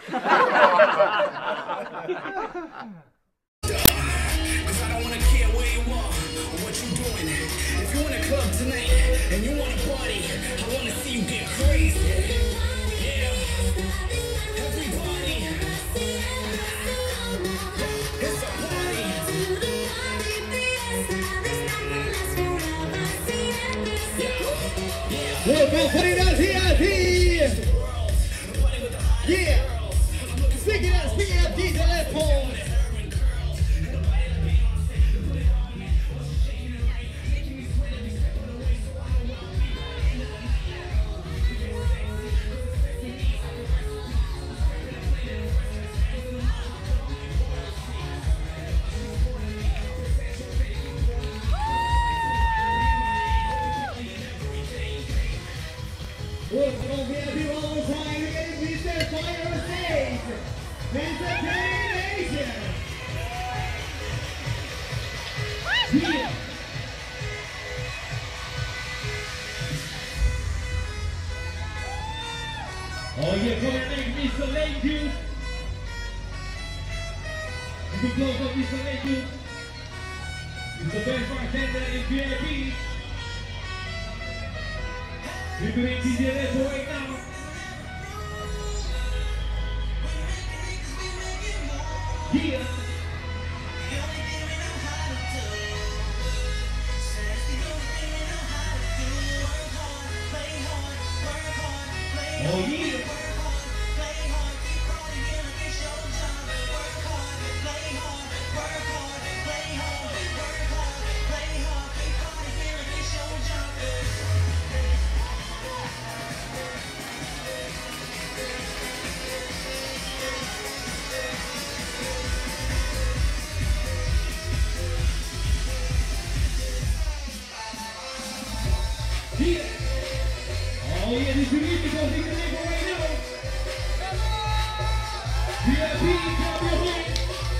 Cause I don't wanna care where you are or what you doing. If you're in a club tonight and you wanna party, I wanna see you get crazy. Yeah, everybody, it's a party. Welcome, Bali VIP. Yeah, speak it up, DJ Leopold. Welcome on VIP one more time. We're getting these fire on stage. Entertainment. Yeah. Oh yeah, come and make Mr. Lake Juice. You can close up Mr. Lake Juice. He's the best bartender in VIP. We're doing DJ Lepo right now. Yeah. Oh yeah. Yeah. Oh yeah, this is unique because we can live right now. VIP, clap your hands.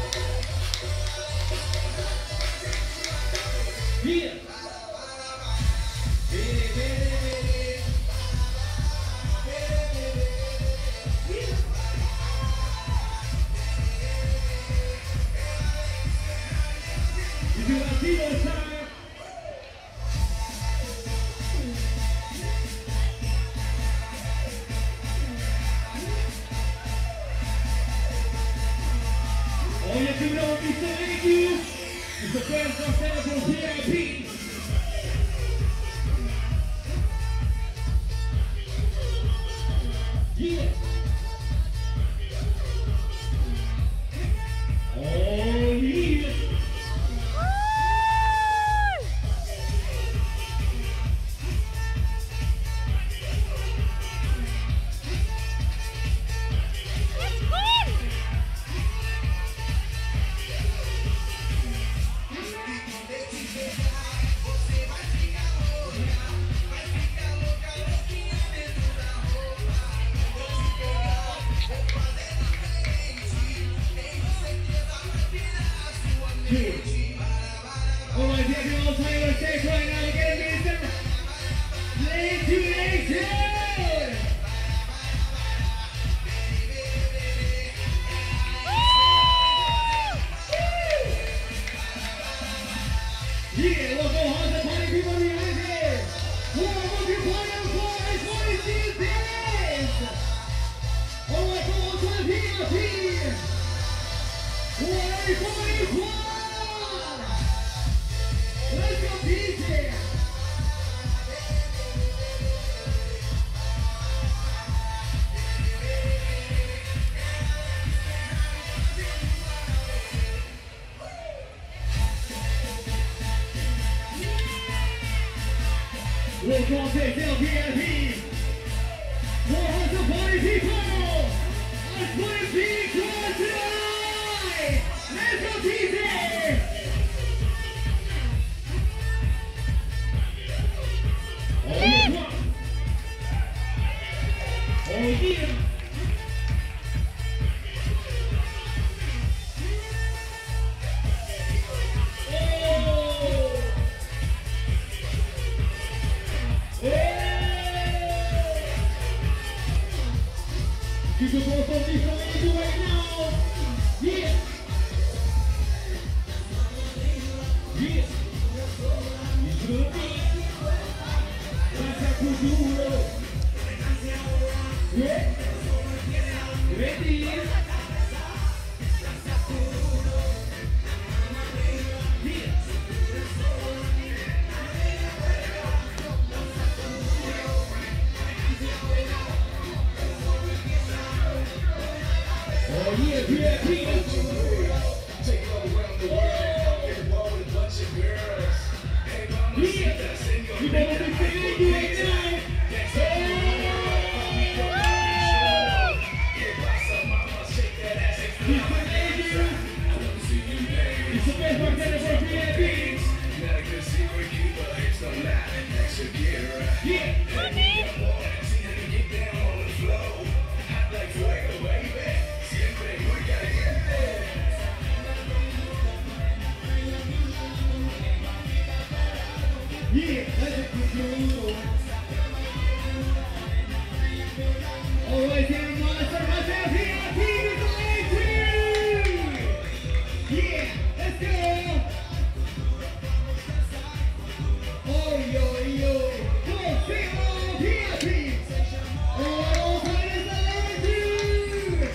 Yeah. If you want to see those time. Oh, yes, you know, Mr. Thank you. It's the best bartender from VIP. Yeah. Oh, yeah. Alright, yeah, you're all playing on stage right now. We're getting this Play to Nation! Yeah, we'll go hard the party people behind here. What would you play on for? It's what it is dance! Alright, go on to the VIP! What are you playing for? Let's go, DJ! We'll go take down VIP! 400 party people! Let's put it big tonight! Let's go, DJ! Oh yeah! Oh yeah! Oh! Hey! lady right now. Yeah. Yeah. You should be. That's a good dude. Yeah. Ready? Oh yeah, yeah, yeah. Take it all around the world and get involved with a bunch of girls. Hey, mama, Yeah. that's in your You better be feeling you right now. It's the best bartender for Vi Ai Pi. Not a good secret keeper, hips don't lie. Extra gear. Yeah. See how you get down on the floor. Hot like fuego, baby. Siempre, muy caliente. Yeah, that's a good dude. All right, then, monster, myself, Vi Ai Pi is the legend. Yeah, let's go. Oh, yo, yo. Come on, sing along, Vi Ai Pi. Oh, that is the legend.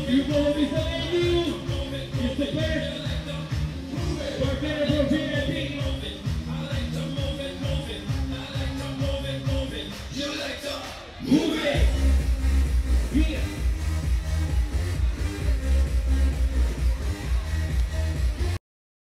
You follow me something new. It's the best. Bartender